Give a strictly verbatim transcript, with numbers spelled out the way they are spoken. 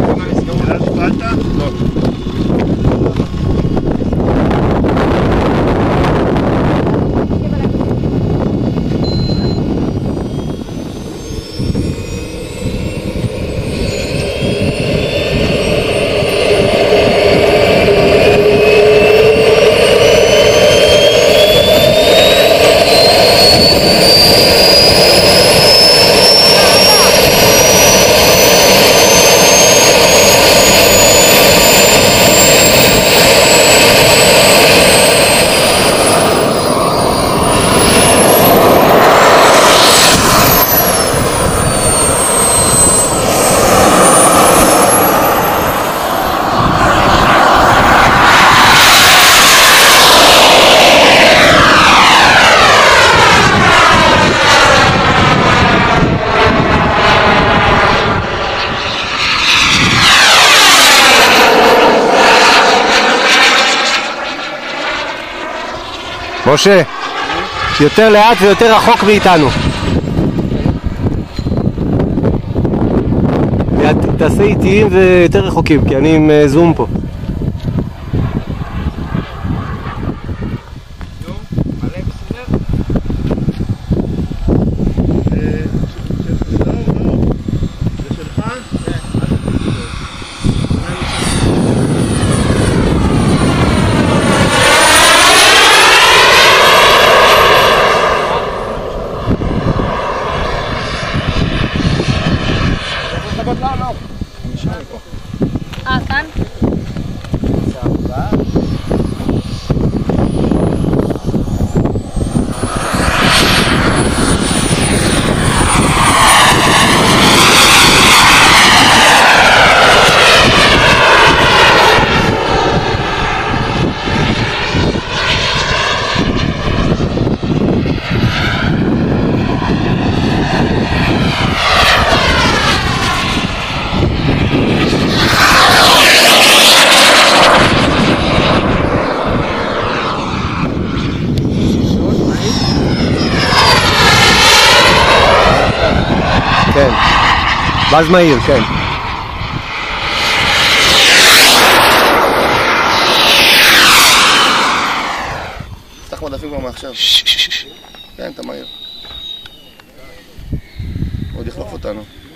משה, יותר לאט ויותר רחוק מאיתנו. תעשה איטיים ויותר רחוקים, כי אני עם זום פה. אה, כאן? כן, בז מהיר, כן. פתח מדפים כבר מעכשיו. כן, אתה מהיר. עוד יחלוף אותנו.